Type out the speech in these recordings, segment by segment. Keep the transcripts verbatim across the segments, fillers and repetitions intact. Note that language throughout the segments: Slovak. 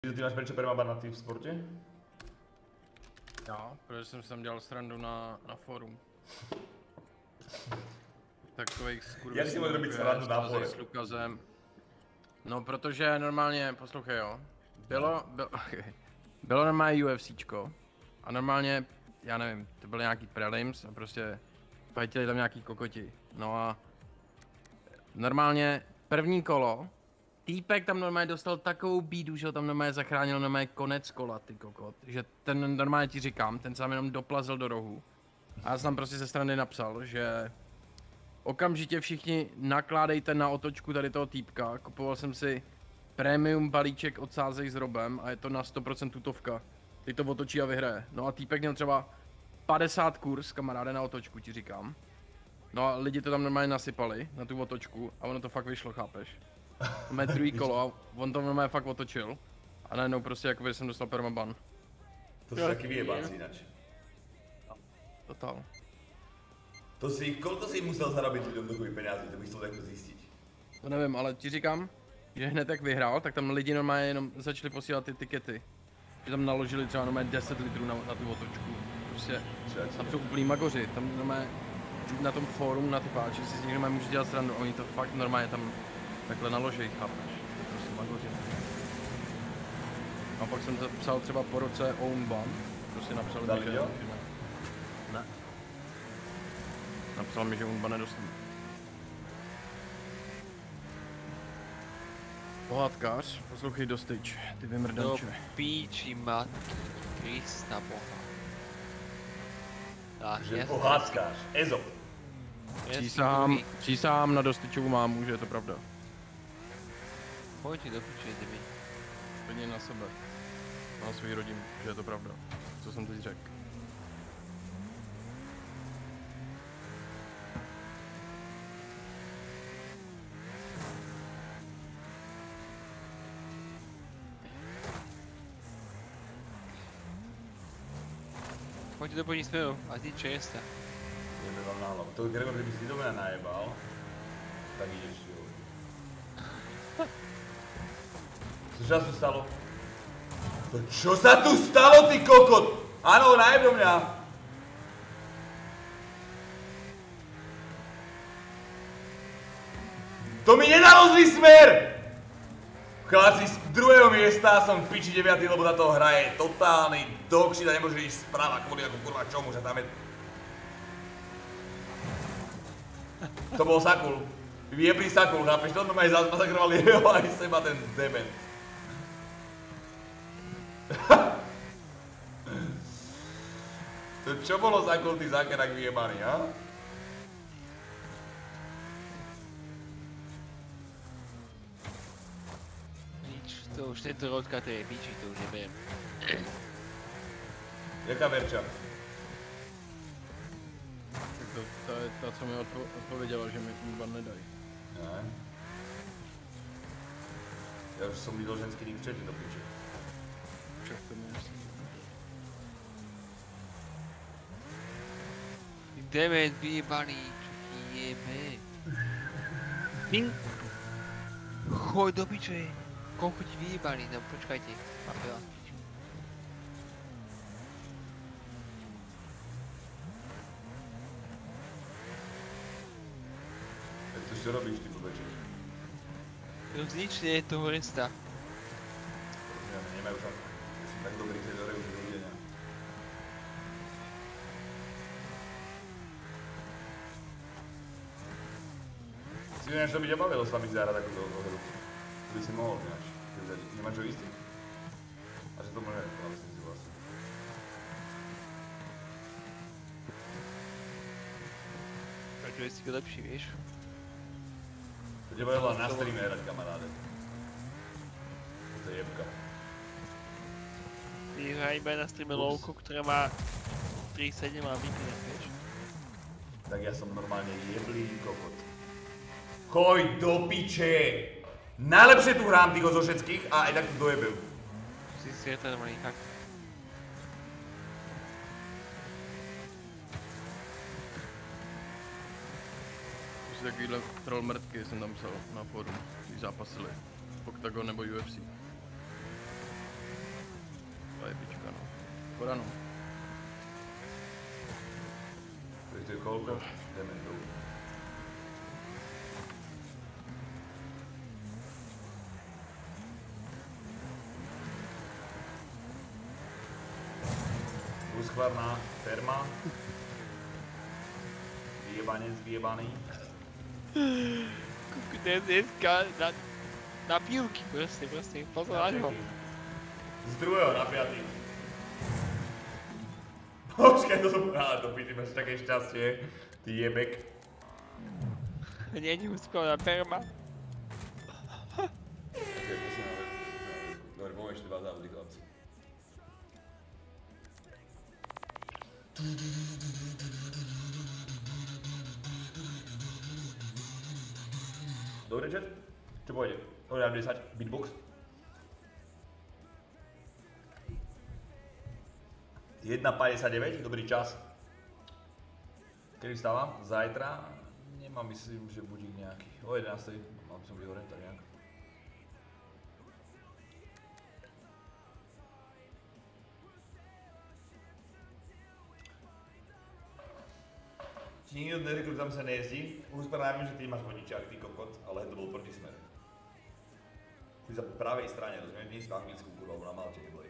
Ty máš prečo permaban na tým sportě? Jo, protože jsem si tam dělal srandu na, na fórum. Takových skurvů. Jak si můžu robit srandu na fórum? S Lukazem. No, protože normálně, poslouchej jo, bylo, bylo, bylo normálně UFCčko a normálně, já nevím, to byly nějaký prelims a prostě fajtili tam nějaký kokoti. No a normálně první kolo, týpek tam normálně dostal takovou bídu, že ho tam normálně zachránil normálně konec kola, ty kokot. Že ten normálně ti říkám, ten sám jenom doplazil do rohu. A já jsem tam prostě ze strany napsal, že okamžitě všichni nakládejte na otočku tady toho týpka. Kupoval jsem si premium balíček od Sázej s Robem a je to na sto procent tutovka. Ty to otočí a vyhraje. No a týpek měl třeba padesát kurz, kamaráde, na otočku ti říkám. No a lidi to tam normálně nasypali na tu otočku a ono to fakt vyšlo, chápeš? Mé druhý kolo a on to normálně fakt otočil. A najednou prostě jakoby jsem dostal permaban. To jsou taky vyjebáci inač. Total. To si, koľko si musel zarobiť ľuďom takový peňazí, to bych chtěl jako zjistit. To nevím, ale ti říkám, že hned jak vyhrál, tak tam lidi normálně jenom začali posílat ty tikety. Že tam naložili třeba normálně deset litrů na, na tu otočku. Prostě, tam jsou úplný magoři, tam normálně na tom fórum na ty páči si z nich normálně můžeš dělat srandu, oni to fakt normálně tam takhle naloží, chápeš? To je prostě magoři. A pak jsem to psal třeba po roce own ban, prostě napsal mi, že... Ne. Napsal mi, že own ban nedostanu. Pohádkář, poslouchej dostyč, ty vymrdanče. Do píči matky, Krista Boha. Tak, že jasný. pohádkář, Ezop. Přísám, přísám na dostyčovou mámu, že je to pravda. Pojď do piči, jdi mi. Plně na sebe. Na svou rodinu, že je to pravda. Co jsem teď řekl. Pojď do podní směru, a ty česta. Jebe vám na hlavu. To Gregor, kdyby si do mňa najebal, tak ideš jo. Co sa tu stalo? To čo sa tu stalo, ty kokot? Áno, najeb do mňa. To mi nedalo zlý smer! Chlapci, z druhého miesta som v piči deviatý, lebo na toho hraje totálny dogshit a nemôže ísť správa kvôli ako kurva čomu, že tam je... To bol Sakul. Vyjeblý Sakul, chápeš? To normálne masakroval jeho aj seba ten dement. To čo bolo Sakul, ty zákerak vyjebaný, ha? To už tento rodka, to je píči, to už nevím. Jaká verča? Tak to, to je ta, co mi odpo odpověděla, že mi ban nedají. Ne. Já už jsem viděl ženský link v chatu do piče. Však to mi jasný. Jdeme, vyjebaný, čo ti jebe. Min. Choď do piče. Koľko ti vyjebaný, no počkajte. Máme vás piču. Tak to čo robíš ty blbeček? No nič nie je toho resta. Ja nemajú tam. Ja som tak dobrý, že dorejú do ľudia. Si neviem, čo by ťa bavilo s vami zahrať takúto hru. To by si mohol ináč. Nemáš čo istý? A že to môže, ale myslím si vlastne. Proč je si lepší, vieš? To tě bavilo na streame hrať, kamaráde. To je jebka. Ty hraj iba na streame Lowko, ktorá má tri sedem a vypne, vieš? Tak ja som normálne jeblý kokot. Choď do piče! Najlepšie tu hrám týho zo všetkých a aj tak to dojebil. Si si je to normálny fakt. Prostě takovýhle troll mrtky jsem tam psal na fórum, když zápasili. Octagon nebo U F C. škoda no. To je koľko? Dementov. Uskladná ferma. Vyjebanec vyjebaný. Kúku, to je dneska na, na pílky, proste, proste, pozor na ňo. Z druhého na piatý. Počkaj, to som... Á, to píti, máš také šťastie. Ty jebek. Není uskladná ferma. Okay, prosím, ale... Dobre, poďme ešte dva závody, chlapci. Dobre, chat? Čo pôjde? Dobre, dám desať. Beatbox. jedna päťdesiatdeväť, dobrý čas. Kedy vstávam? Zajtra? Nemám, myslím, že budík nejaký. O jedenástej, mám som byť hore, tak nejak. Ti nikto neřekl, tam sa nejezdí. Uspravím, že ty máš vodičák, ty kokot, ale to bol proti smer. Chodí sa po pravej strane, rozumieš? Nie si v Anglicku, kurva, alebo na Malte neboli.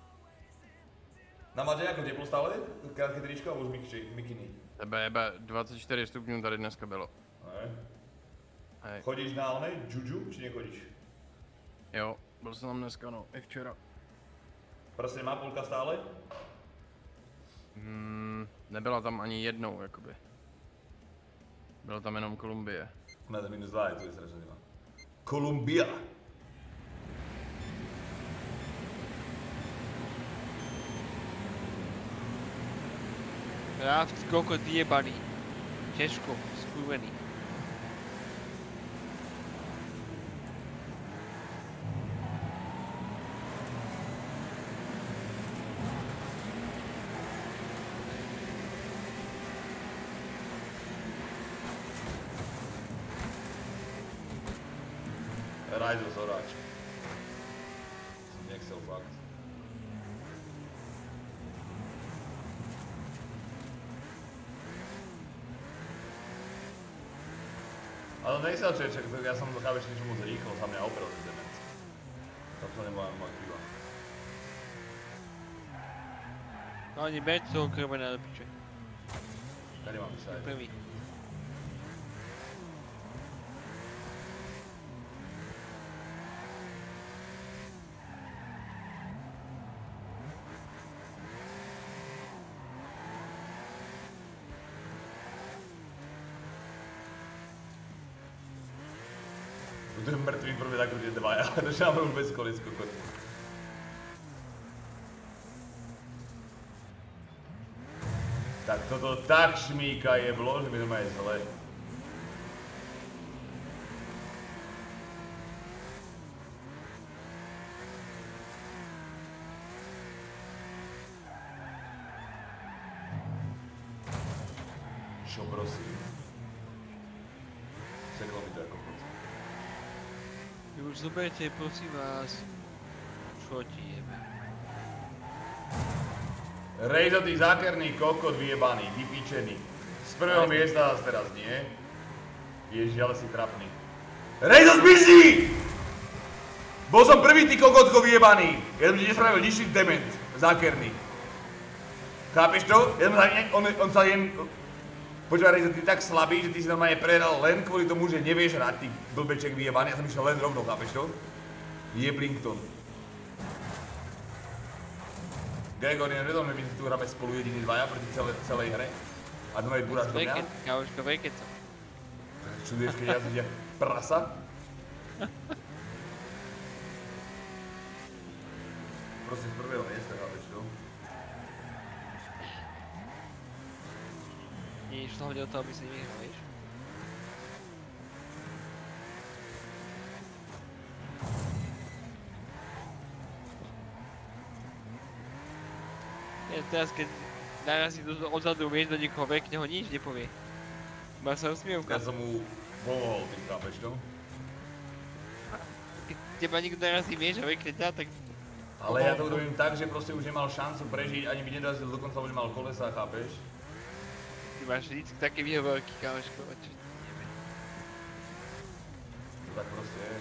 Na Malte ako teplo stále? Krátke tričko alebo už mikiny? Tebe jebe dvacet čtyři stupňů tady dneska bylo. Ne. Hej. Chodíš na onej juju, či nechodíš? Jo, byl jsem tam dneska no, i včera. Prostě má půlka stále? Hmm, nebyla tam ani jednou, jakoby. Byla tam jenom Kolumbie. Ne, to je minus dva, to je strašně zima. Kolumbia! Raft, kokot vyjebaný. Těžko, skurvený. Rajzo, zoráč. Som nechcel fakt. Ale nechcel čeček, ja som chápeš niečo moc rýchlo, sa mňa oprel ten dement. To sa nebola moja chyba. No oni beď toho krvena do piče. Tady mám písať. Prvý. Budem mrtvý prvý tak tie dvaja, to máme vôbec kolis kokot. Tak toto tak šmíka jeblo, že mi to má je zle. Čo prosím? Seklo mi to ako kokot. Vy už zoberte, prosím vás. Čo ti jebe? Rejzo, ty zákerný kokot vyjebaný, vypíčený. Z prvého miesta zase teraz nie. Ježiš, ale si trapný. Rejzo, zmizni! Bol som prvý, ty kokotko vyjebaný. Ja som ti nespravil nižší dement, zákerný. Chápeš to? Ja som sa, on, on sa jen... Počúvaj, Rejzo, ty tak slabý, že ty si normálne prehral len kvôli tomu, že nevieš hrať, ty blbeček vyjebaný. Ja som išiel len rovno, chápeš to? Jeblinkton. Gregor, nevedomé, my tu hráme spolu jediní dvaja proti celé, celej hre. A to majú buráš do mňa. Kávoško, vejkeca. Čuduješ, keď ja vidia prasa? Prosím, z prvého miesta, chápeš to? Nie, išlo hlavne o to, aby si nevyhral, vieš? Ja teraz, keď narazí do, odzadu, vieš, do niekoho vekne, ho nič nepovie. Iba sa usmievka. Ja som mu pomohol, ty chápeš to? Keď teba nikto narazí, vieš, a vekne ťa, tak Ale ja to urobím tak, že proste už nemal šancu prežiť, ani by nedorazil dokonca, už mal kolesa, chápeš? Ty máš vždycky také výhovorky, kamoško, čo ti neviem. To tak proste je.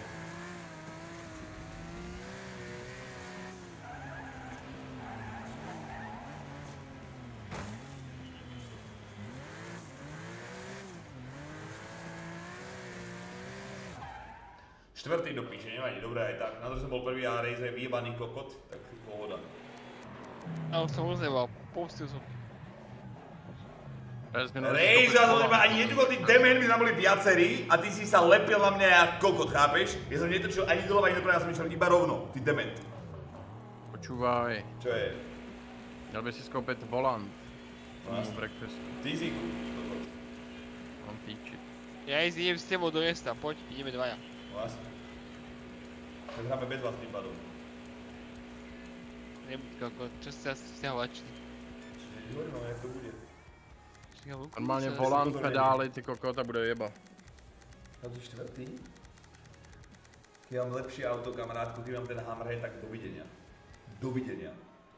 Štvrtý do píše, nevadí, dobré aj tak. Na to som bol prvý a Raze je vyjebaný kokot, tak pohoda. A už som rozjeval, pustil som. Raze, ja som iba ani netušil, tí demen, my sme boli viacerí a ty si sa lepil na mňa jak kokot, chápeš? Ja som netočil ani dolov, ani doprava, ja som išiel iba rovno, ty dement. Počúvaj. Čo je? Měl by si skoupit volant. No. Z breakfastu. Ty si kokot. Mám píči. Ja ísť idem s tebou do mesta, poď, ideme dvaja. Vlastne. Tak hráme bez vás tým pádom. Nebuď kokot, čo si sa vzťahovačný? Čiže hovorím, ale jak to bude. Normálně volant, pedály, ty kokot a bude jeba. Na to čtvrtý? Keď mám lepšie auto, kamarátku, keď mám ten Hammerhead, tak dovidenia. Dovidenia.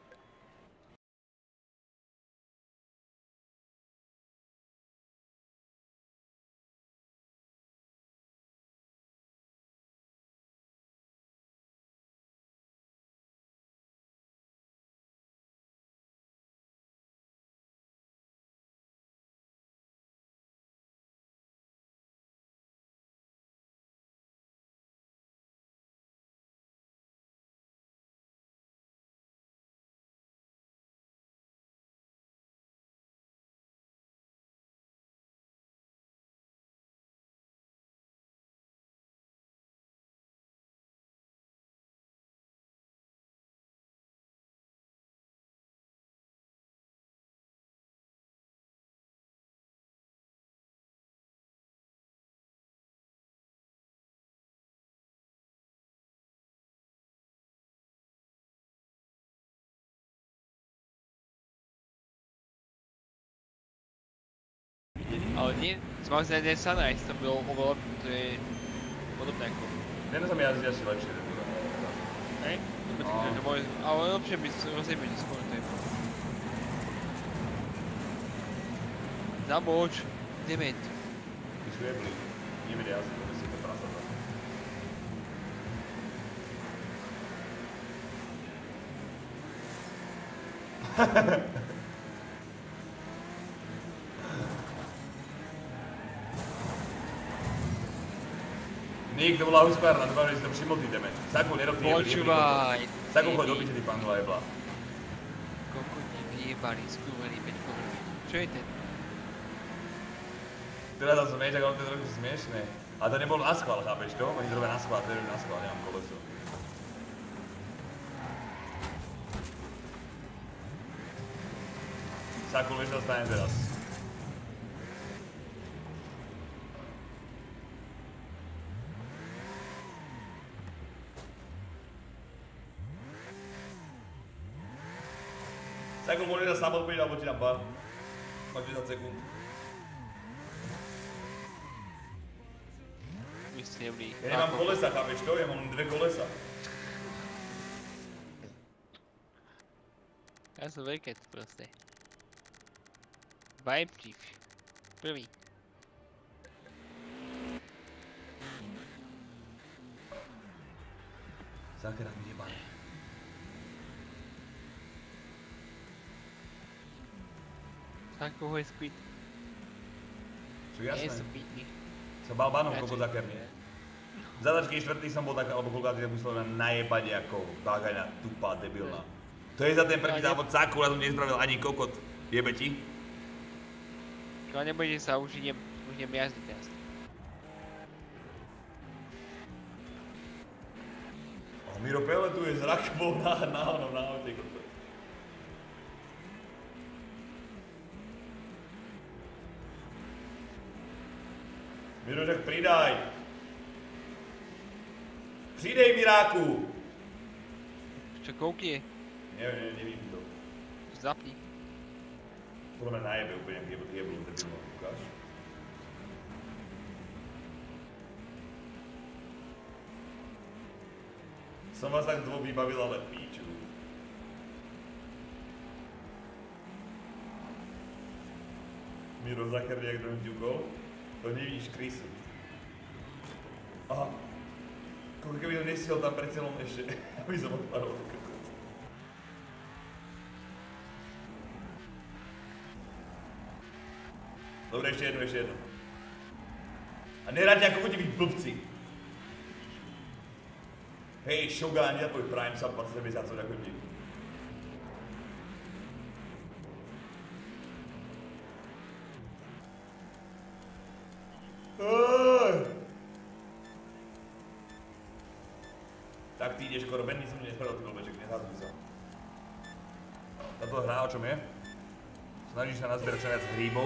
Ale nie, som mal si jeden Sunrise, to bylo oveľa, to je podobné ako. Ten som jazdil asi lepšie. Hej? To počkej, že to môj, ale lepšie by som rozjebili skôr, to je. Zaboč, dement. Ty sú jebli. Nevedia jazdiť, to si to prasata. Nik, to bola huskvárna, dúfam, že si to všimol ty dement. Saku, nerob ty jebli, jebli. Počúvaj. Saku, choď do piče, ty pandula jebla. Kokotí vyjebaný, skúvený, peťkovrný. Čo je ten? Teraz som smieš, ako on to je trošku smiešné. Ale to nebolo na schvál, chápeš to? Oni to robia na schvál, to je na schvál, nemám koleso. Sakul, vieš, čo sa stane teraz? Sakul, môže sa sám odpríť, alebo ti dám bar. Máš desať sekúnd. Vy ste neblí. Ja nemám kolesa, chápeš to? Ja mám len dve kolesa. Ja som veket proste. Vibe Chief. Prvý. Zákrát mi jebali. Ako ho je squid. Čo Nie jasné? som pitný. Som bal banov koko zakerný. Zadačky štvrtý som bol tak, alebo koľkátý, tak musel len najebať ako bágaňa tupá, debilná. To je za ten prvý závod Sakul, ja som nespravil ani kokot. Jebe ti? Keď nebudete sa, už idem, už idem jazdiť teraz. Oh, Miro peletuje s rakvou na, na, na, na aute, kokot. Miro, tak pridaj. Přidej, Miráku. Čo koľky je? Neviem, neviem, nevidím to. Zapni. Podľa mňa najebe úplne, jak jebl, jebl, debilno, ukáž. Som vás tak dvoch vybavil, ale píču. Miro Zákerný, jak druhým ťukol. To nevidíš krysu. Aha. Koľko keby to nestiel tam pred celom ešte, aby som odpadol. Dobre, ešte jedno, ešte jedno. A neráďte ako chodí byť blbci. Hej, Shogun, ja tvoj Prime sa dvadsať mesiacov ako ti. Tak ty ideš skoro, Ben, som nespravil ten kolbeček, nezhádzam sa. Táto hra o čom je? Snažíš sa nazbierať čo viac hríbov.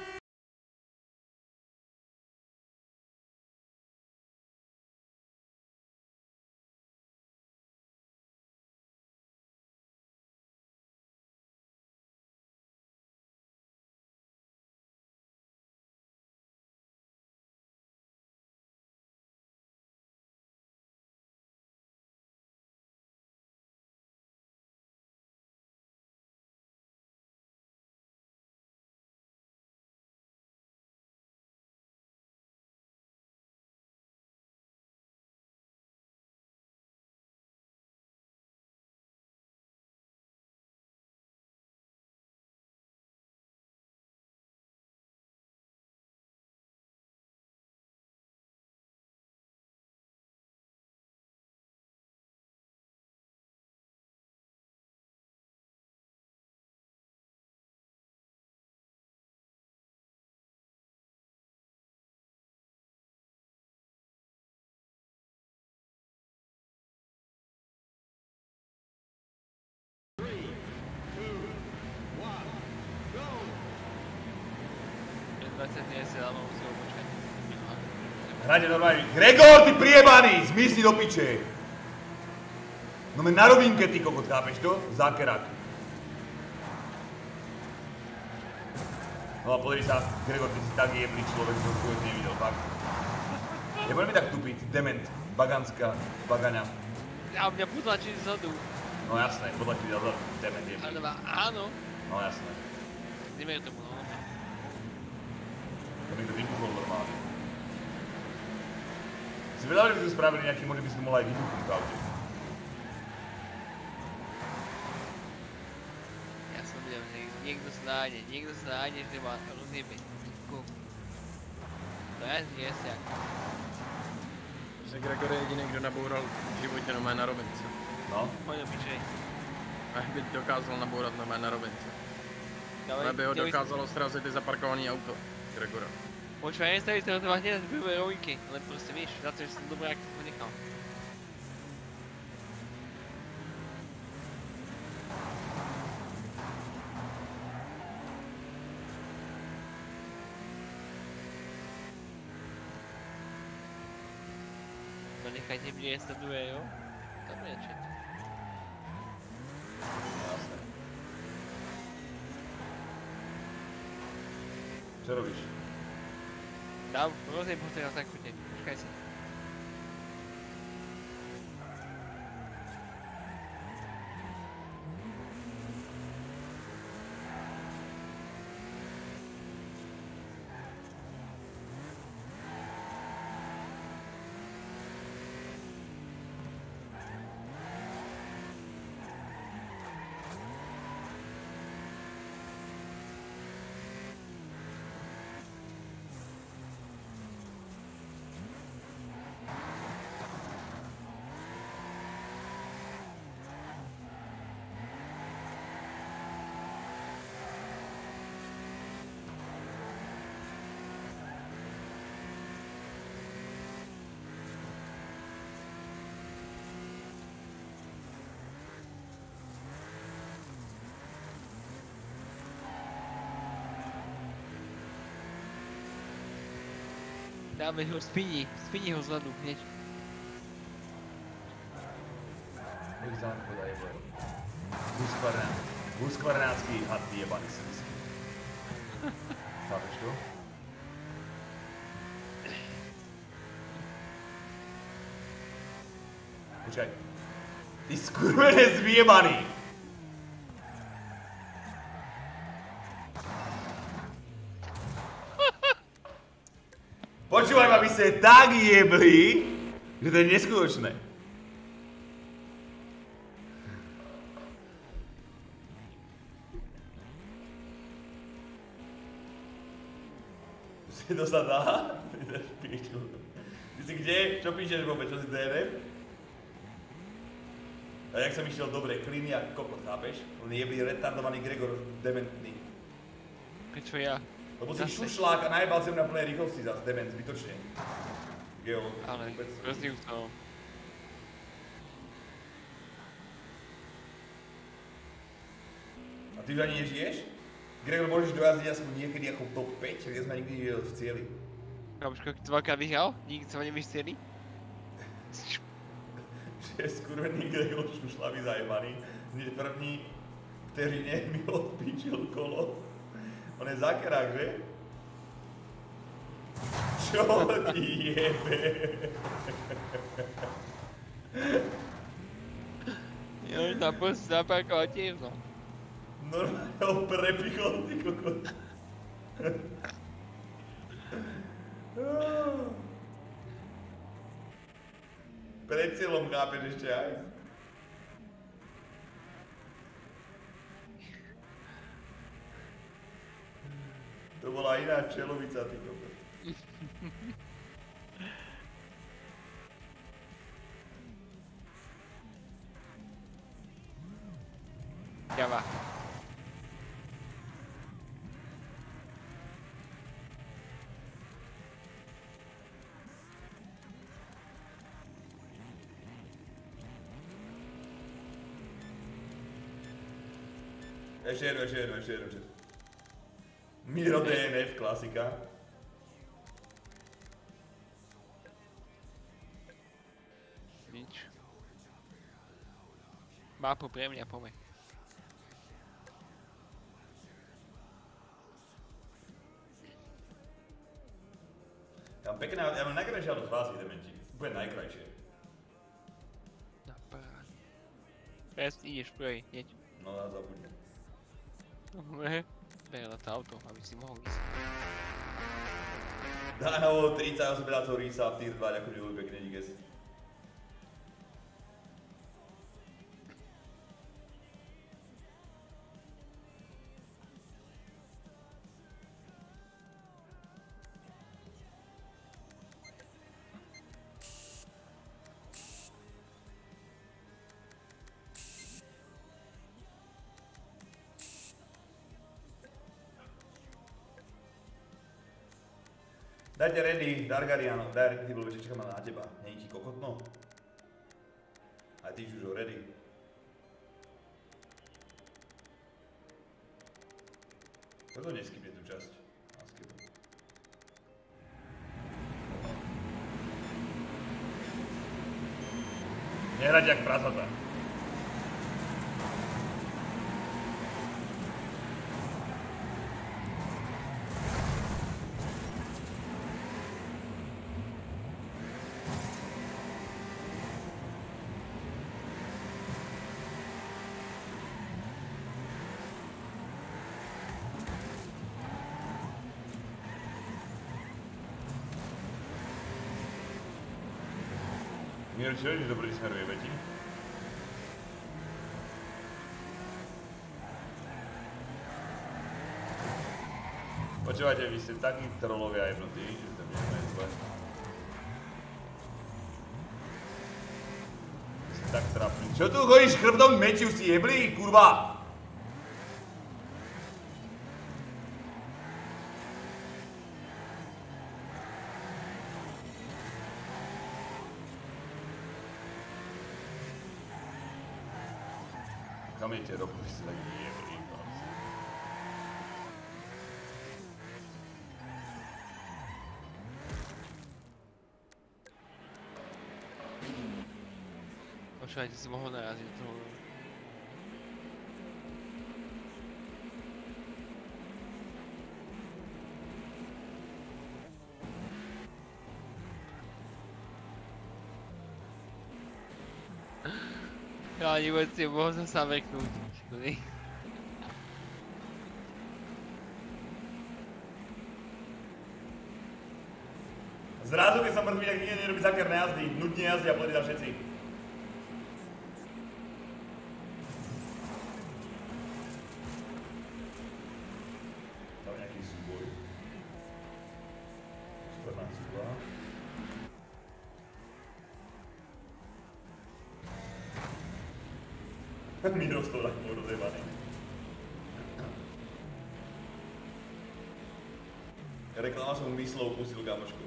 dvadsať dní si dávno musel počkať. Hrajte normálne. Gregor, ty priebaný! Zmizni do piče! No me na rovinke, ty kokot, chápeš to? Zákerak. No a pozri sa, Gregor, ty si tak jebný človek, som tvoj nevidel, fakt. Nebudem mi tak tupiť, dement, baganská, bagaňa. A mňa potlačí zadu. No jasné, potlačí zadu, dement jebný. Ale áno. No jasné. Nevejú tomu, no. To mi to vybuchol normálne. Si vedel, že by sme spravili nejaký, možno by si to mohol aj vybuchnúť v aute. Ja som videl, že niekto sa nájde, niekto sa nájde, že ma rozjebe. To je jesťak. Že Gregor je jediný, kdo naboural v životě normálně na rovince. No? Poď do pičej. A by dokázal nabourat normálně na rovince. Dávaj, Ale by ho chtěli- dokázalo srazit i zaparkovaný auto. Gregora. Počúvaj, nestaví sa na teba hneď na zbývové rovinky, len proste vieš, za to, že som dobrý, ak to nechal. To nechajte mne jesť na druhé, jo? Dobre, čet. Jasné. Čo robíš? Dám, rozjem ho teraz tak chutne, počkaj si. Dáme ho, spini, spini ho zadu, hneď. Nech zámku daj, boj. Huskvarná. Huskvarnácký had jebaný slisky. Chápeš to? Počkaj. Ty skurvenec vyjebaný! Normálne ma by ste tak jebli, že to je neskutočné. To sa dá? Ty si kde? Čo píšeš vôbec? Čo si dé en ef? A jak som išiel dobre, klíny a kokot, chápeš? On je jebli retardovaný Gregor, dementný. Prečo ja? Lebo si šušlák a najebal sem na plnej rýchlosti zás, dement, zbytočne. Geo, ale rozdíl v tom. A ty už ani nežiješ? Gregor, môžeš dojazdiť aspoň niekedy ako top päť, ja som ma nikdy nevidel v cieli. Kamoško, dvakrát vyhral? Nikdy sa ma nevíš cieli? Že je skurvený Gregor šušlavý zajebaný. Hneď první vteřine mi odpíčil kolo. On je zakerák, že? Čo ti jebe? Jo, na post zaparkoval tiež, no. Normálne ho prepichol, ty kokot. Pred cieľom chápeš ešte aj. To bola iná čelovica, ty kokot. Ďava. Ešte jedno, ešte jedno, ešte jedno, ešte jedno. Miro dé en ef, klasika. Nič. Mapu pre mňa, poďme. Ja mám pekné, ja mám najkrajšie auto z vás, dementi. Úplne najkrajšie. Na pád. Teraz ideš prvej, jeď. No a zabudne. Dobre. Berla to auto, aby si mohol ísť. Dá novou tridsaťosem pedácov Risa v tier dva, ďakujem veľmi pekne, díkes. Dajte ready, Dargariano, daj ty blbeček, čakám na teba. Není ti kokotno? A ty už ho ready. Prečo neskipne tú časť? Nehrať jak prasata. Miro, čo je, že dobrý smeruje, Beti? Počúvajte, vy ste takí trollovia jednotí, že to mi nie je zle. Vy ste tak trapní. Čo tu chodíš chrbtom mečiu, si jeblí, kurva? Kam idete robiť, vy ste tak jeblí, chlapci. Počúvajte, si mohol naraziť toho. Ja ani vôbec nemohol sa sám veknúť. Zrazu, keď som mŕtvý, tak nikde nerobí zákerné jazdy. Nutne jazdia a pledia všetci. Tam je nejaký súboj. Superná súba. Miroslav tak bol rozjebaný. Reklama som myslou pustil kamošku.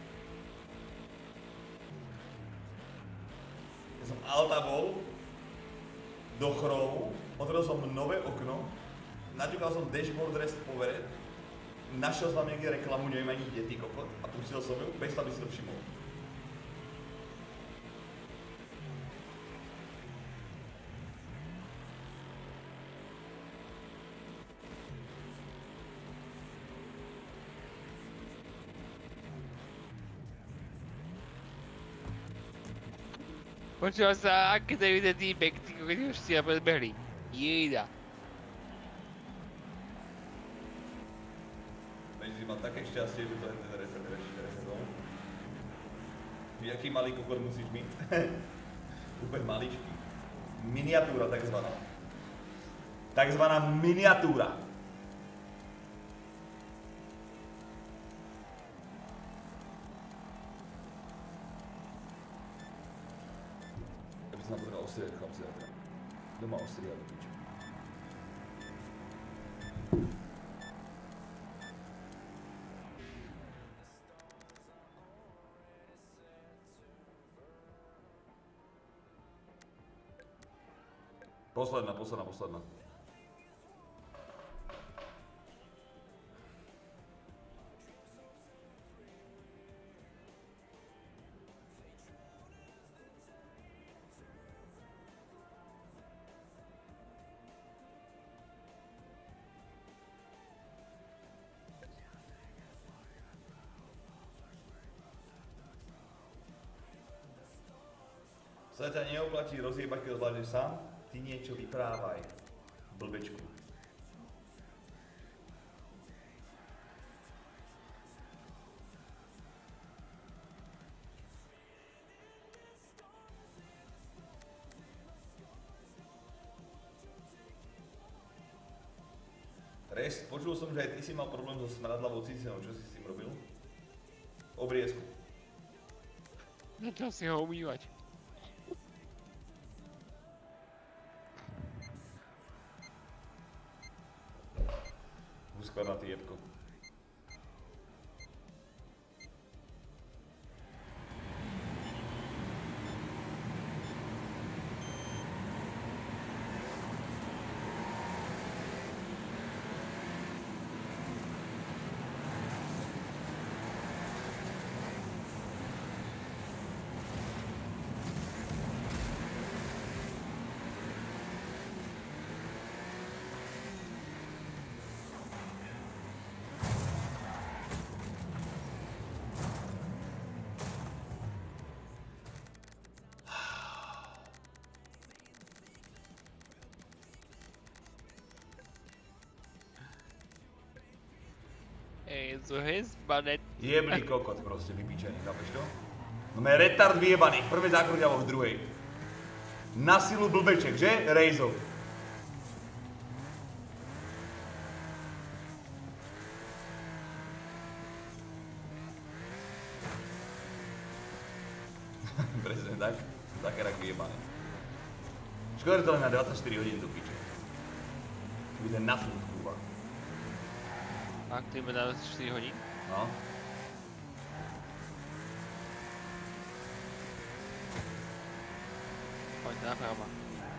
Keď som alta bol do chromu, otvoril som nové okno, naťukal som dashboard rest poveret, našiel som tam niekde reklamu, neviem ani kde, ty kokot, a pustil som ju, bez toho by si to všimol. Počúval sa, aké to je ten týpek, ty keď už si ja predbehli. Jejda. Menzi má také šťastie, že to je ten referendum. Víš, aký malý kokot musíš mít? Úplne maličký. Miniatúra takzvaná. Takzvaná miniatúra. Ja by som napovedal ostriať chlapci zatra. Doma ostriať do piče. Posledná, posledná, posledná. Sa ťa neoplatí rozjebať, keď ho zvládneš sám, ty niečo vyprávaj, blbečku. Rest, počul som, že aj ty si mal problém so smradlavou cicinou, čo si s tým robil? Obriezku. Začal si ho umývať. Skladnatý jebko. Ej, so hezbanet. Jebný kokot proste, vypíčený, chápeš to? No mé retard vyjebaný, v prvej zákrute alebo v druhej. Na silu blbeček, že? Rejzo. Presne tak, také rak vyjebaný. Škoda, že to len na dvadsaťštyri hodín do piče. Bude na flut, kurva. Ak to iba na dvadsaťštyri hodín? No. Poď naprava.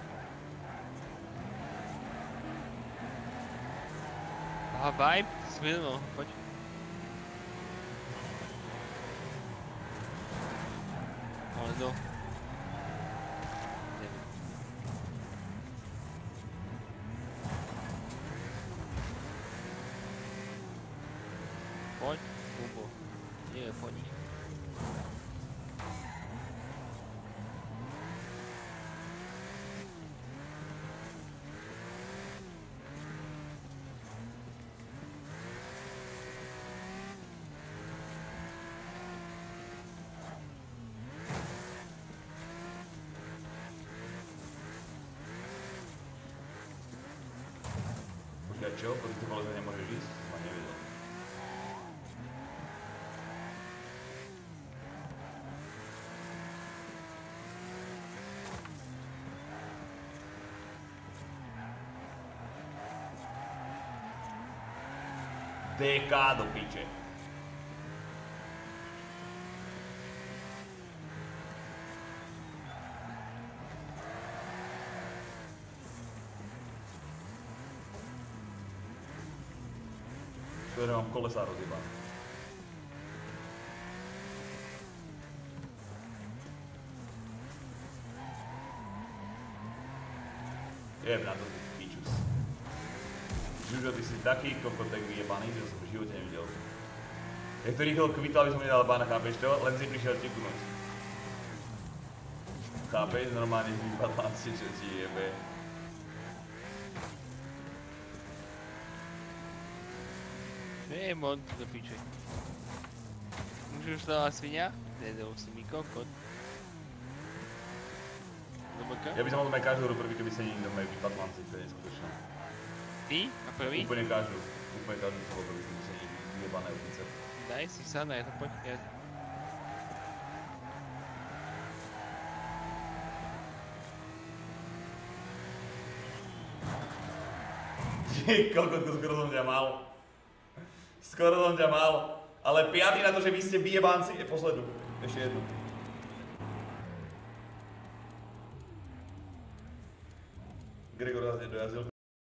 Aha, vibe, smilno, poď. Ale no. Poď, Bubo. Nie, poď. čo? Po týchto kolezách nemôžeš ísť? Ma nevedel. dé ká do piče. Ktoré mám kolesá rozjebané. Jeb na to, ty pičus. Žužo, ty si taký kokotek vyjebaný, že som v živote nevidel. Jak to rýchlo kvital, aby som mi dal bána, chápeš to? Len si prišiel teknúť. Chápeš? Normálne vypadla si, čo ti jebe. Nie je mod do piče. Môžeš dala svinia? Nedal si mi kokot. Dobre? Ja by som mal doma každú hru prvý, keby sa niekto majú vypadlanci, to je neskutočné. Ty? A prvý? Úplne každú. Úplne každú som bol prvý, keby sa niekto vyjebané ulice. Daj si sa, na to poď. Ja... Ty kokotko, skoro som ťa mal. Skoro som ťa mal. Ale piatý na to, že vy ste vyjebanci, je poslednú. Ešte jednu. Gregor nás nedojazil.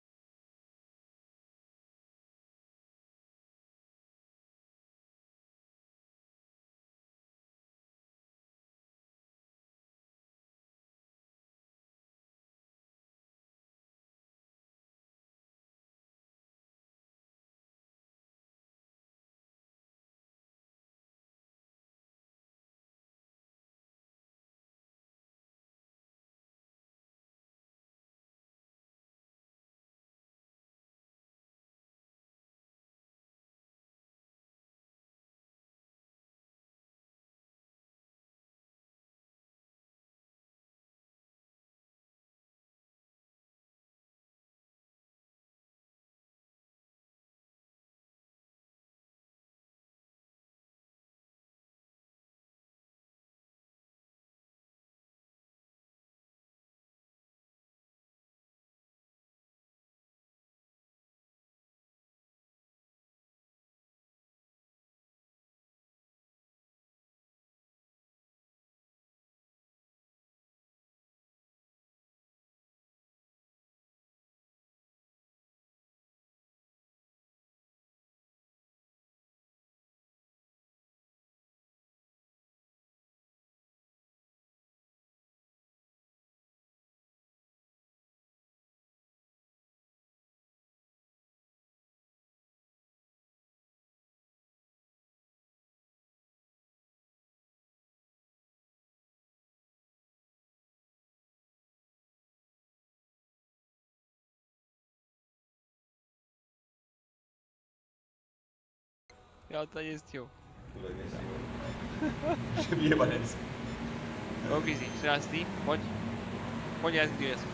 Ja to nestihol. Tule nestihol. Že vyjebanec. OK si, štrnáctý, poď. Poď ja kde ja som.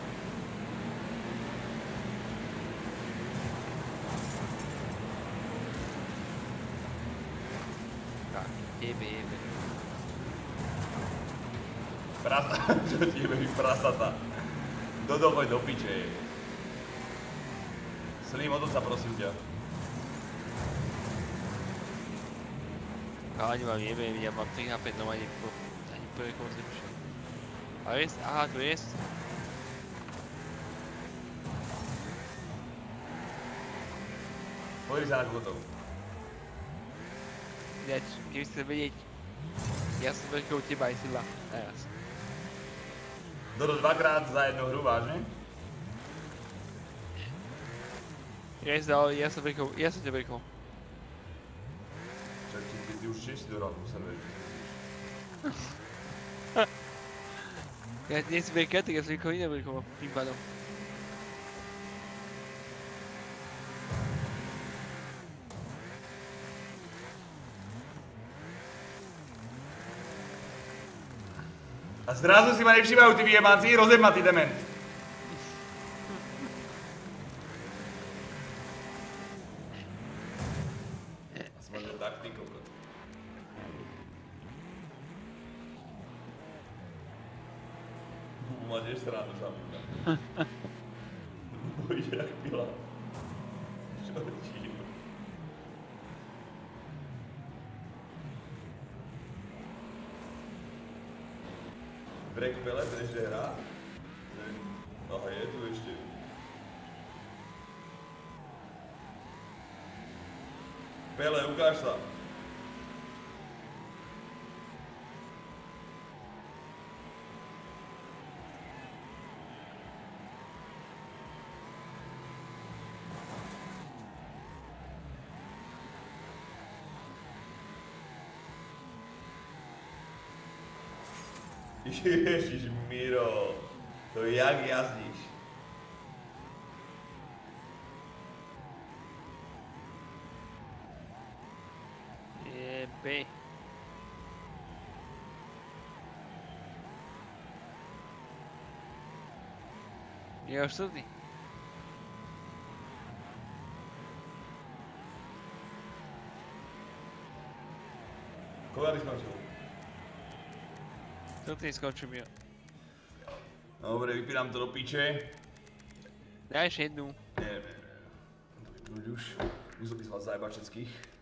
Tak, jebe, jebe. Prasa, čo ti jebe mi prasata. Dodo, poď do piče. Slim, o to sa prosím ťa. Káni vám jebe, ja mám tri há pé, no ani po... ani po rekom zlepšil. Ale jest, aha, tu jest. Pozri sa na kokotov. Ináč, keby ste vedieť, ja som veľkou teba aj sila, teraz. Dodo dvakrát za jednu hru, vážne? Ja som, ja som veľkou, ja som ťa veľkou. Čak, ty, ty, ty už tiež si dohral po serveri. Ja nie som veľká, tak ja som veľkou iné veľkou, tým pádom. A zrazu si ma nevšímajú tí vyjebanci, rozjeb ma ty dement. máš srandu sami. Bojíš jak pila. Čorčínu. Break Pele, trešte hra? Aha, je tu ešte. Pele, ukáž sa. Ježiš, Miro, to jak jazdíš? Jebe. Je už sudný. Koľa ty skončil? Sudný skočím jo. Dobre, vypínam to do piče. Daj ešte jednu. Nie, nie, nie. To vypnúť už. Musel by som vás zajebať všetkých.